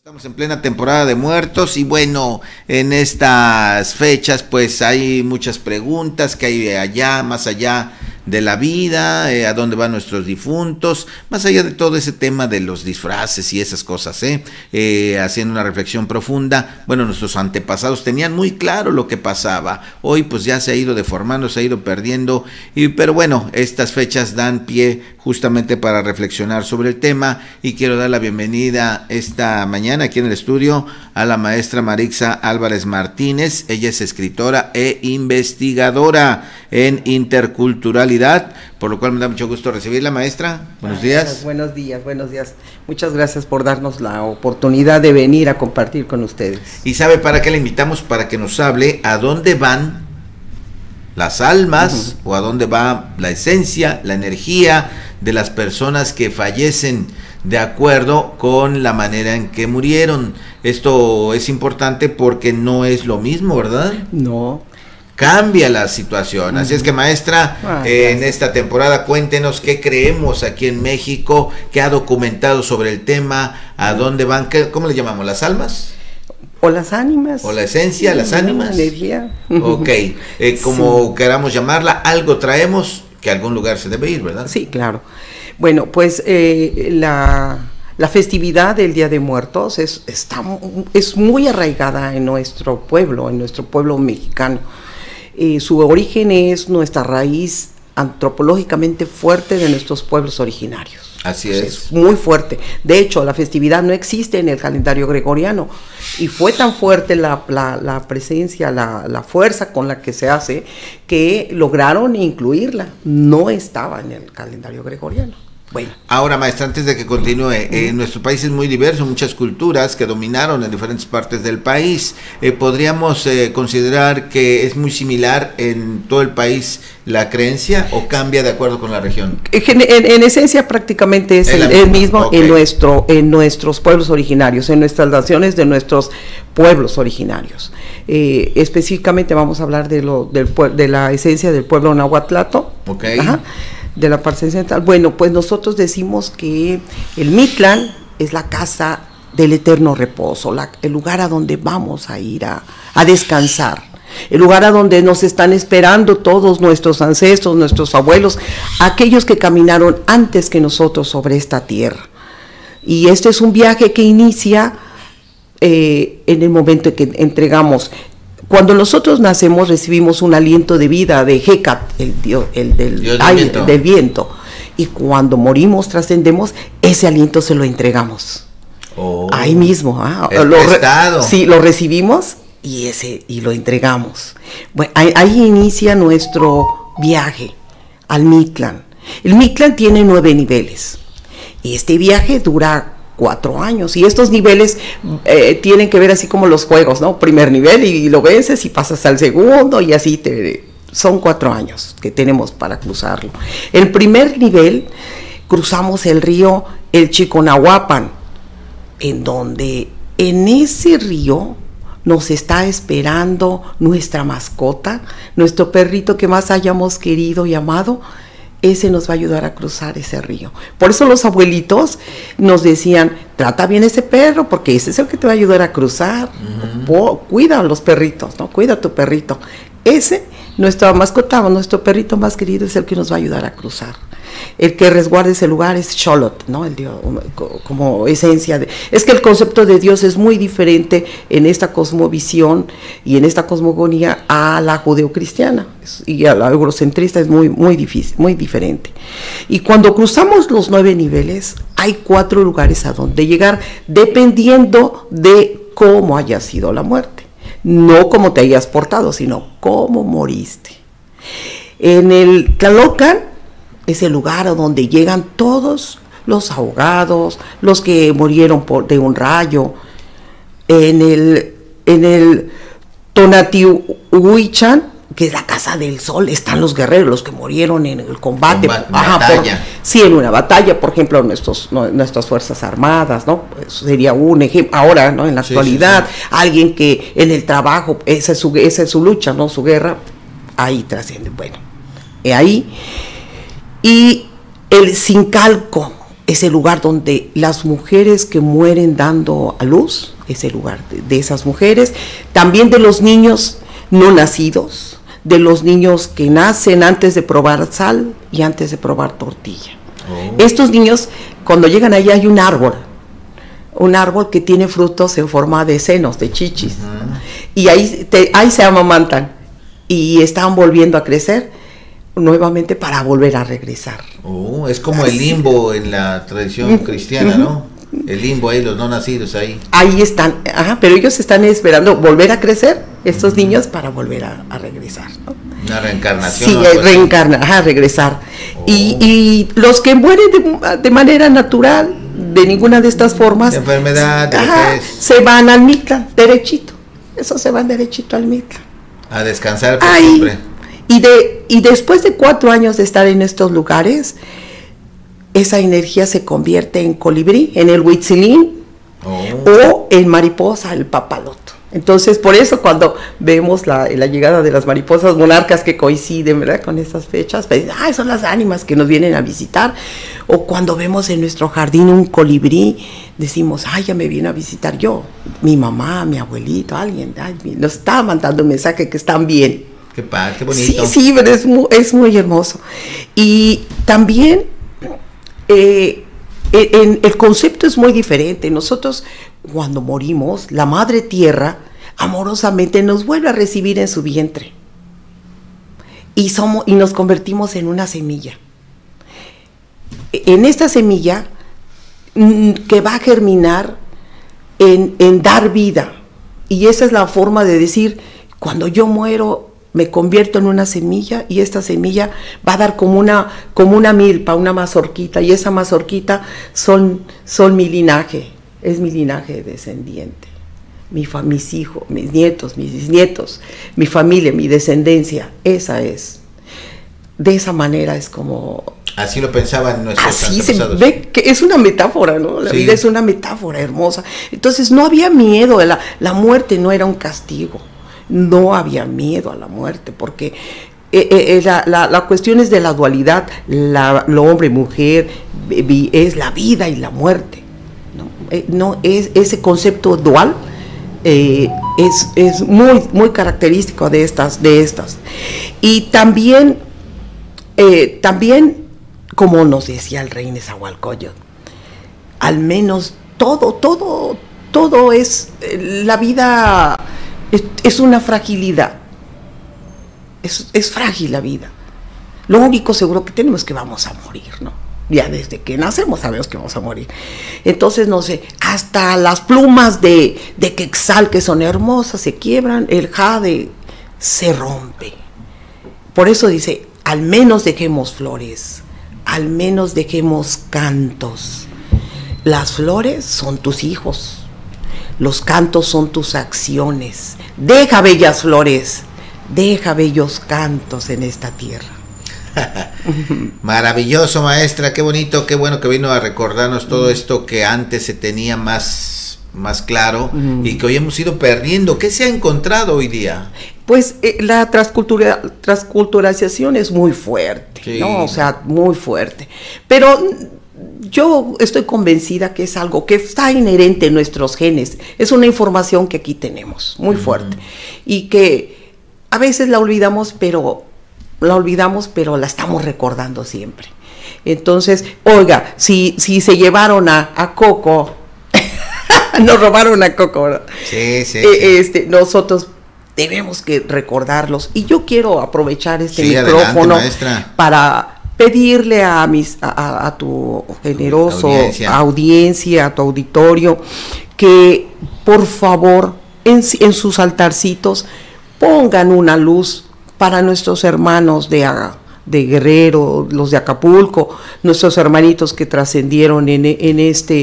Estamos en plena temporada de muertos y bueno, en estas fechas pues hay muchas preguntas que hay allá, más allá de la vida, a dónde van nuestros difuntos, más allá de todo ese tema de los disfraces y esas cosas, haciendo una reflexión profunda. Bueno, nuestros antepasados tenían muy claro lo que pasaba, hoy pues ya se ha ido deformando, se ha ido perdiendo, pero bueno, estas fechas dan pie justamente para reflexionar sobre el tema y quiero dar la bienvenida esta mañana aquí en el estudio a la maestra Marixa Álvarez Martínez. Ella es escritora e investigadora en interculturalidad, por lo cual me da mucho gusto recibirla, maestra. Buenos días. Buenos días, buenos días. Muchas gracias por darnos la oportunidad de venir a compartir con ustedes. ¿Y sabe para qué le invitamos? Para que nos hable a dónde van las almas o a dónde va la esencia, la energía de las personas que fallecen de acuerdo con la manera en que murieron. Esto es importante porque no es lo mismo, ¿verdad? No. Cambia la situación. Así es que, maestra, en esta temporada cuéntenos qué creemos aquí en México, qué ha documentado sobre el tema, a dónde van, ¿cómo le llamamos? ¿Las almas? O las ánimas. O la esencia, las ánimas. La energía. Ok, como queramos llamarla, algo traemos que a algún lugar se debe ir, ¿verdad? Sí, claro. Bueno, pues la festividad del Día de Muertos es muy arraigada en nuestro pueblo mexicano. Su origen es nuestra raíz antropológicamente fuerte de nuestros pueblos originarios. Así es. Es muy fuerte. De hecho, la festividad no existe en el calendario gregoriano y fue tan fuerte la presencia, la fuerza con la que se hace, que lograron incluirla. No estaba en el calendario gregoriano. Bueno. Ahora, maestra, antes de que continúe, nuestro país es muy diverso, muchas culturas que dominaron en diferentes partes del país. ¿Podríamos considerar que es muy similar en todo el país la creencia o cambia de acuerdo con la región? En esencia prácticamente es el mismo. Okay. en nuestros pueblos originarios, en nuestras naciones de nuestros pueblos originarios. Específicamente vamos a hablar de la esencia del pueblo nahuatlato. Okay. Ajá. De la parte central. Bueno, pues nosotros decimos que el Mictlán es la casa del eterno reposo, el lugar a donde vamos a ir a descansar, el lugar a donde nos están esperando todos nuestros ancestros, nuestros abuelos, aquellos que caminaron antes que nosotros sobre esta tierra. Y este es un viaje que inicia en el momento en que entregamos. Cuando nosotros nacemos recibimos un aliento de vida de Hecat, el dios del viento, y cuando morimos, trascendemos, ese aliento se lo entregamos. Ahí mismo, sí, lo recibimos y lo entregamos. Bueno, ahí inicia nuestro viaje al Mictlán. El Mictlán tiene 9 niveles y este viaje dura 4 años, y estos niveles tienen que ver así como los juegos, ¿no? Primer nivel y lo vences y pasas al segundo y así son 4 años que tenemos para cruzarlo. El primer nivel cruzamos el río el Chiconahuapan, en donde en ese río nos está esperando nuestra mascota, nuestro perrito que más hayamos querido y amado. Ese nos va a ayudar a cruzar ese río. Por eso los abuelitos nos decían, trata bien ese perro, porque ese es el que te va a ayudar a cruzar. Cuida a los perritos, ¿no? Cuida a tu perrito. Ese, nuestra mascota, nuestro perrito más querido, es el que nos va a ayudar a cruzar. El que resguarda ese lugar es Xolotl, ¿no? El Dios, como esencia es que el concepto de Dios es muy diferente en esta cosmovisión y en esta cosmogonía a la judeocristiana, y a la eurocentrista es muy difícil, muy diferente. Y cuando cruzamos los 9 niveles, hay 4 lugares a donde llegar, dependiendo de cómo haya sido la muerte. No cómo te hayas portado, sino cómo moriste. En el Tlalocan es el lugar a donde llegan todos los ahogados, los que murieron de un rayo. En el Tonatiuhuichan, que es la casa del sol, están los guerreros, los que murieron en el combate. Batalla. Sí, en una batalla, por ejemplo, nuestras fuerzas armadas, ¿no? Pues sería un ejemplo. Ahora, ¿no? En la actualidad, sí. Alguien que en el trabajo, esa es su lucha, ¿no? Su guerra, ahí trasciende. Bueno, ahí. Y el Sincalco, es el lugar donde las mujeres que mueren dando a luz, es el lugar de esas mujeres, también de los niños no nacidos, de los niños que nacen antes de probar sal y antes de probar tortilla. Estos niños, cuando llegan allá hay un árbol que tiene frutos en forma de senos, de chichis, y ahí se amamantan y están volviendo a crecer nuevamente para volver a regresar. Es como el limbo en la tradición cristiana, ¿no? El limbo ahí, los no nacidos ahí. Ahí están, pero ellos están esperando volver a crecer, estos niños, para volver a regresar, ¿no? Una reencarnación. Sí, regresar. Y los que mueren de manera natural, de ninguna de estas formas, de enfermedad, se van al Mictlán, derechito. Esos se van derechito al Mictlán. A descansar por siempre. Y después de 4 años de estar en estos lugares, esa energía se convierte en colibrí, en el huitzilín, o en mariposa, el papaloto. Entonces, por eso cuando vemos la llegada de las mariposas monarcas que coinciden, ¿verdad?, con estas fechas, pues, son las ánimas que nos vienen a visitar. O cuando vemos en nuestro jardín un colibrí, decimos, ya me viene a visitar mi mamá, mi abuelito, alguien, nos está mandando un mensaje que están bien. Qué padre, qué bonito. Sí, pero es muy hermoso. Y también el concepto es muy diferente. Nosotros, cuando morimos, la Madre Tierra amorosamente nos vuelve a recibir en su vientre. Y nos convertimos en una semilla. En esta semilla que va a germinar en dar vida. Y esa es la forma de decir, cuando yo muero, me convierto en una semilla, y esta semilla va a dar como una milpa, una mazorquita, y esa mazorquita son mi linaje, es mi linaje descendiente, mis hijos, mis nietos, mis bisnietos, mi familia, mi descendencia. Esa es, de esa manera es como... Así lo pensaban nuestros antepasados. Así se ve que es una metáfora, ¿no? La vida es una metáfora hermosa. Entonces no había miedo, la muerte no era un castigo. No había miedo a la muerte, porque la cuestión es de la dualidad, lo hombre y mujer, es la vida y la muerte, ¿no? Es ese concepto dual, es muy, muy característico de estas. Y también, como nos decía el rey Nezahualcóyotl, al menos todo es, la vida es una fragilidad, es frágil la vida. Lo único seguro que tenemos es que vamos a morir, ¿no? Ya desde que nacemos sabemos que vamos a morir. Entonces, no sé, hasta las plumas de quetzal, que son hermosas, se quiebran, el jade se rompe. Por eso dice, al menos dejemos flores, al menos dejemos cantos. Las flores son tus hijos, los cantos son tus acciones. Deja bellas flores, deja bellos cantos en esta tierra. Maravilloso, maestra, qué bonito, qué bueno que vino a recordarnos todo esto que antes se tenía más claro y que hoy hemos ido perdiendo. ¿Qué se ha encontrado hoy día? Pues la transculturalización es muy fuerte, sí, ¿no? O sea, muy fuerte. Pero yo estoy convencida que es algo que está inherente en nuestros genes. Es una información que aquí tenemos, muy fuerte. Y que a veces la olvidamos, pero la estamos recordando siempre. Entonces, oiga, si se llevaron a Coco, nos robaron a Coco, ¿verdad? Sí. Nosotros debemos que recordarlos. Y yo quiero aprovechar adelante, micrófono maestra, para pedirle a tu generoso audiencia, a tu auditorio, que por favor en sus altarcitos pongan una luz para nuestros hermanos de Guerrero, los de Acapulco, nuestros hermanitos que trascendieron en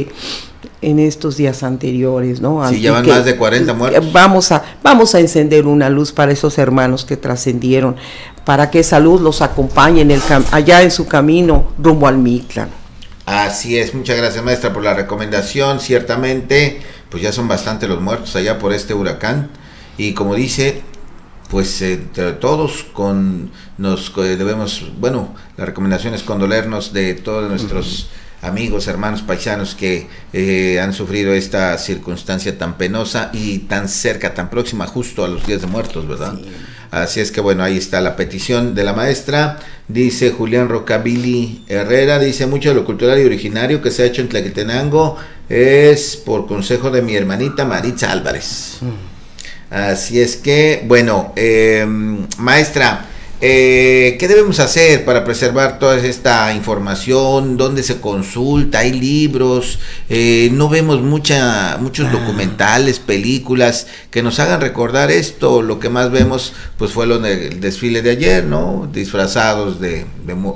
estos días anteriores, ¿no? Sí, llevan más de 40 muertos. Vamos a encender una luz para esos hermanos que trascendieron, para que esa luz los acompañe allá en su camino rumbo al Mictlán. Así es, muchas gracias, maestra, por la recomendación. Ciertamente, pues ya son bastante los muertos allá por este huracán, y como dice, pues entre todos debemos, bueno, la recomendación es condolernos de todos nuestros amigos, hermanos, paisanos que han sufrido esta circunstancia tan penosa y tan cerca, tan próxima justo a los días de muertos, ¿verdad? Sí. Así es que bueno, ahí está la petición de la maestra. Dice Julián Rocabili Herrera, dice: mucho de lo cultural y originario que se ha hecho en Tlaquetenango es por consejo de mi hermanita Maritza Álvarez. Así es que, bueno, maestra, ¿qué debemos hacer para preservar toda esta información? ¿Dónde se consulta? ¿Hay libros? No vemos muchos documentales, películas que nos hagan recordar esto. Lo que más vemos pues fue el desfile de ayer, ¿no? Disfrazados de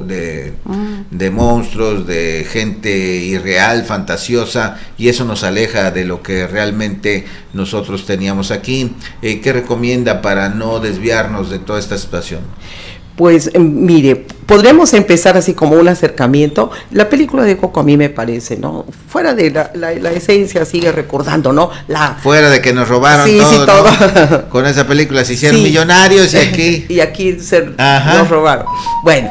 monstruos, de gente irreal, fantasiosa, y eso nos aleja de lo que realmente nosotros teníamos aquí. ¿Qué recomienda para no desviarnos de toda esta situación? Pues mire, podremos empezar así como un acercamiento. La película de Coco a mí me parece, ¿no? Fuera de la esencia, sigue recordando, ¿no? Fuera de que nos robaron sí, todo, sí, todo. ¿no? Con esa película se hicieron millonarios y aquí... y aquí nos robaron. Bueno,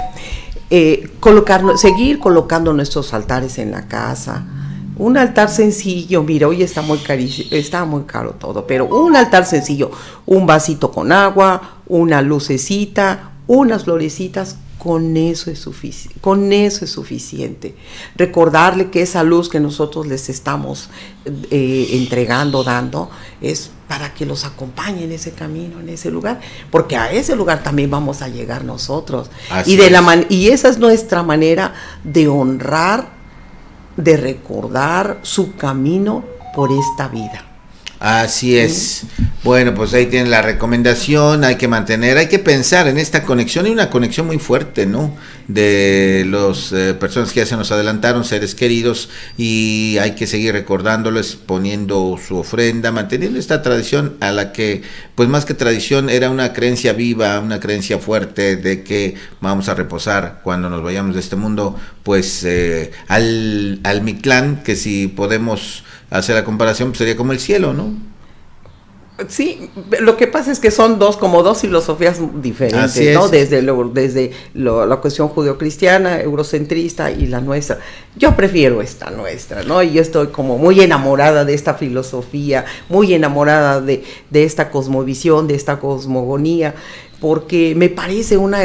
seguir colocando nuestros altares en la casa. Un altar sencillo, mira, hoy está muy caro todo, pero un altar sencillo, un vasito con agua, una lucecita, unas florecitas, con eso es suficiente. Recordarle que esa luz que nosotros les estamos entregando, dando, es para que los acompañe en ese camino, en ese lugar, porque a ese lugar también vamos a llegar nosotros. Y esa es nuestra manera de honrar, de recordar su camino por esta vida. Así es. Bueno, pues ahí tienen la recomendación. Hay que pensar en esta conexión, y una conexión muy fuerte, ¿no? De las personas que ya se nos adelantaron, seres queridos, y hay que seguir recordándoles, poniendo su ofrenda, manteniendo esta tradición a la que, pues más que tradición, era una creencia viva, una creencia fuerte de que vamos a reposar cuando nos vayamos de este mundo, pues al Mictlán, que si podemos hacer la comparación, pues sería como el cielo, ¿no? Sí, lo que pasa es que son dos filosofías diferentes, ¿no? Desde la cuestión judeocristiana, eurocentrista, y la nuestra. Yo prefiero esta nuestra, ¿no? Y yo estoy como muy enamorada de esta filosofía, muy enamorada de esta cosmovisión, de esta cosmogonía, porque me parece una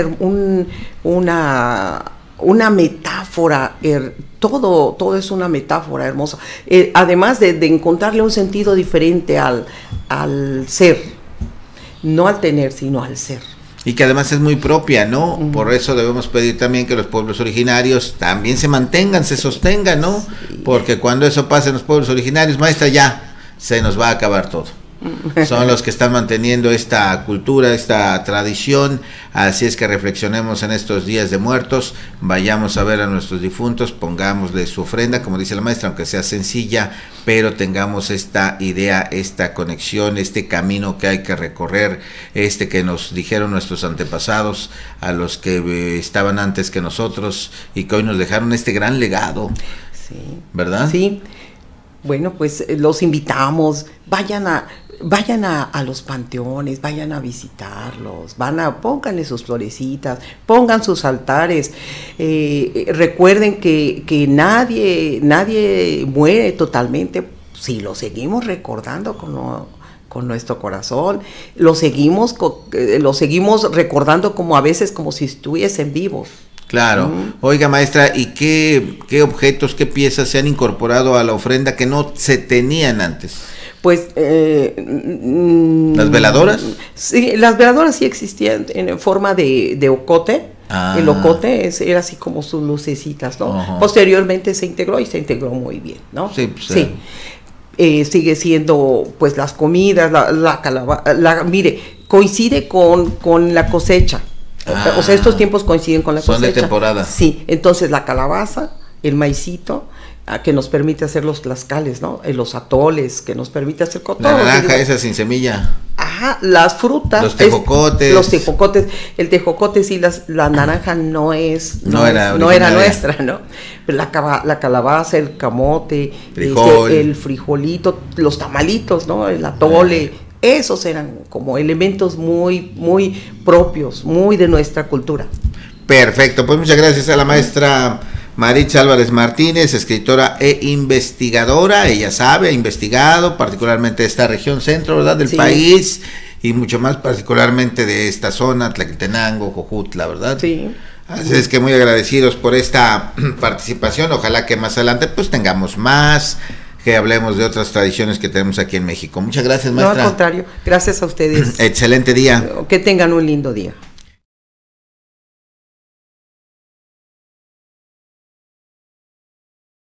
metáfora, todo es una metáfora hermosa, además de encontrarle un sentido diferente al ser, no al tener, sino al ser. Y que además es muy propia, ¿no? Por eso debemos pedir también que los pueblos originarios también se mantengan, se sostengan, ¿no? Sí. Porque cuando eso pasa en los pueblos originarios, maestra, ya se nos va a acabar todo. Son los que están manteniendo esta cultura, esta tradición. Así es que reflexionemos en estos días de muertos, vayamos a ver a nuestros difuntos, pongámosle su ofrenda, como dice la maestra, aunque sea sencilla, pero tengamos esta idea, esta conexión, este camino que hay que recorrer, que nos dijeron nuestros antepasados, a los que estaban antes que nosotros y que hoy nos dejaron este gran legado. Sí. ¿Verdad? Sí. Bueno, pues los invitamos, vayan a los panteones, vayan a visitarlos, pónganle sus florecitas, pongan sus altares, recuerden que nadie muere totalmente si lo seguimos recordando con nuestro corazón, lo seguimos recordando como a veces como si estuviesen vivos. Claro. Oiga, maestra, ¿y qué objetos, qué piezas se han incorporado a la ofrenda que no se tenían antes? Pues ¿las veladoras? Sí, las veladoras sí existían en forma de ocote. El ocote era así como sus lucecitas, ¿no? Uh-huh. Posteriormente se integró muy bien, ¿no? Sí, pues, sí. Sigue siendo pues las comidas, la calabaza, mire, coincide con la cosecha. O sea, estos tiempos coinciden con la cosecha. Son de temporada. Sí, entonces la calabaza, el maicito, que nos permite hacer los tlaxcales, ¿no? Los atoles, que nos permite hacer todo. La naranja esa sin semilla. Ajá, las frutas. Los tejocotes. El tejocote sí, la naranja no era nuestra, ¿no? Pero la calabaza, el camote, el frijolito, los tamalitos, ¿no? El atole. Esos eran como elementos muy, muy propios, muy de nuestra cultura. Perfecto, pues muchas gracias a la maestra Maritza Álvarez Martínez, escritora e investigadora. Ella sabe, ha investigado particularmente esta región centro, ¿verdad?, del país, y mucho más particularmente de esta zona, Tlaquetenango, Jojutla, ¿verdad? Sí. Así es que muy agradecidos por esta participación. Ojalá que más adelante pues tengamos más, que hablemos de otras tradiciones que tenemos aquí en México. Muchas gracias, maestra. No, al contrario, gracias a ustedes. Excelente día. Que tengan un lindo día.